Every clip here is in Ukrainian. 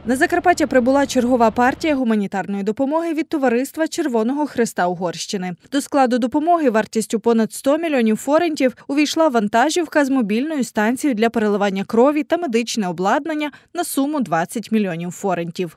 На Закарпаття прибула чергова партія гуманітарної допомоги від товариства Червоного Хреста Угорщини. До складу допомоги вартістю понад 100 мільйонів форинтів увійшла вантажівка з мобільною станцією для переливання крові та медичне обладнання на суму 20 мільйонів форинтів.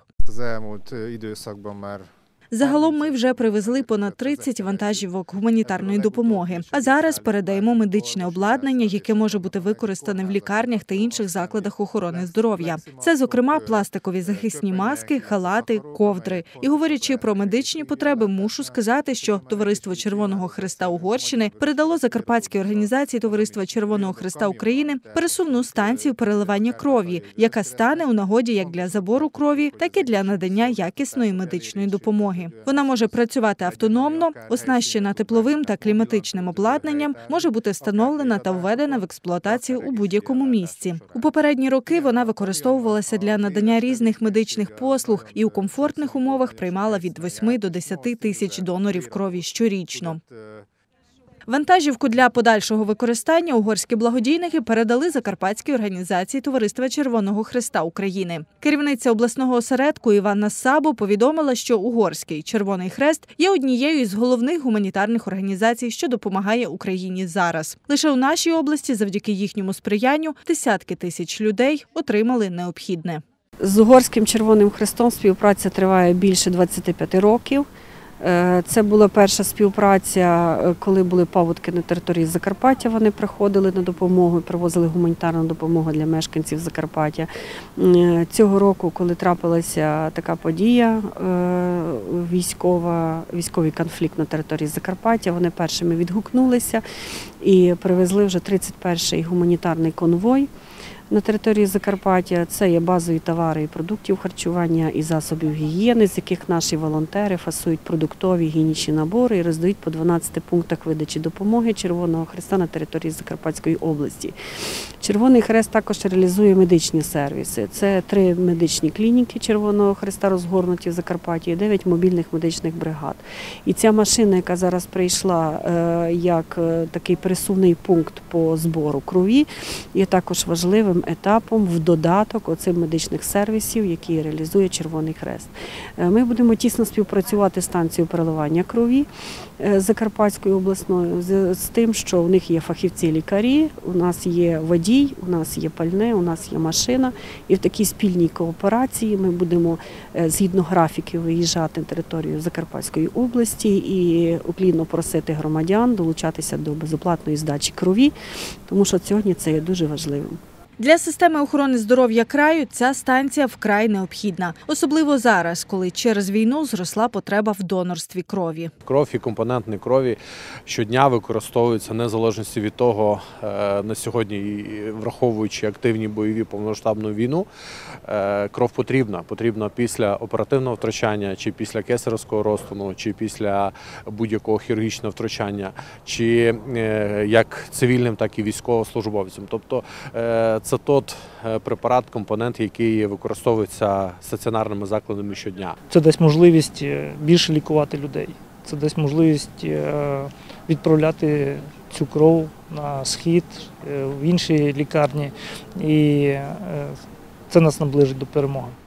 Загалом ми вже привезли понад 30 вантажівок гуманітарної допомоги, а зараз передаємо медичне обладнання, яке може бути використане в лікарнях та інших закладах охорони здоров'я. Це, зокрема, пластикові захисні маски, халати, ковдри. І говорячи про медичні потреби, мушу сказати, що Товариство Червоного Хреста Угорщини передало закарпатській організації Товариства Червоного Хреста України пересувну станцію переливання крові, яка стане у нагоді як для забору крові, так і для надання якісної медичної допомоги. Вона може працювати автономно, оснащена тепловим та кліматичним обладнанням, може бути встановлена та введена в експлуатацію у будь-якому місці. У попередні роки вона використовувалася для надання різних медичних послуг і у комфортних умовах приймала від 8 до 10 тисяч донорів крові щорічно. Вантажівку для подальшого використання угорські благодійники передали закарпатській організації Товариства Червоного Хреста України. Керівниця обласного осередку Іванна Сабо повідомила, що Угорський Червоний Хрест є однією із головних гуманітарних організацій, що допомагає Україні зараз. Лише у нашій області, завдяки їхньому сприянню, десятки тисяч людей отримали необхідне. З Угорським Червоним Хрестом співпраця триває більше 25 років. Це була перша співпраця, коли були паводки на території Закарпаття, вони приходили на допомогу, привозили гуманітарну допомогу для мешканців Закарпаття. Цього року, коли трапилася така подія, військовий конфлікт на території Закарпаття, вони першими відгукнулися і привезли вже 31-й гуманітарний конвой на території Закарпаття. Це є базові товари і продуктів харчування, і засобів гігієни, з яких наші волонтери фасують продуктові гігієнічні набори і роздають по 12 пунктах видачі допомоги Червоного Хреста на території Закарпатської області. Червоний Хрест також реалізує медичні сервіси. Це 3 медичні клініки Червоного Хреста розгорнуті в Закарпатті і 9 мобільних медичних бригад. І ця машина, яка зараз прийшла як такий пересувний пункт по збору крові, є також важливим етапом в додаток оцим медичних сервісів, які реалізує Червоний Хрест. Ми будемо тісно співпрацювати з станцією переливання крові Закарпатською обласною, з тим, що у них є фахівці-лікарі, у нас є водій, у нас є пальне, у нас є машина. І в такій спільній кооперації ми будемо згідно графіків виїжджати на територію Закарпатської області і уклінно просити громадян долучатися до безоплатної здачі крові, тому що сьогодні це є дуже важливим. Для системи охорони здоров'я краю ця станція вкрай необхідна. Особливо зараз, коли через війну зросла потреба в донорстві крові. Кров і компоненти крові щодня використовуються незалежності від того, на сьогодні, враховуючи активні бойові повномасштабну війну, кров потрібна. Потрібна після оперативного втручання, чи після кесаревського розтину, чи після будь-якого хірургічного втручання, чи як цивільним, так і військовослужбовцям. Тобто це той препарат, компонент, який використовується стаціонарними закладами щодня. Це дасть можливість більше лікувати людей. Це дасть можливість відправляти цю кров на схід, в інші лікарні. І це нас наближить до перемоги.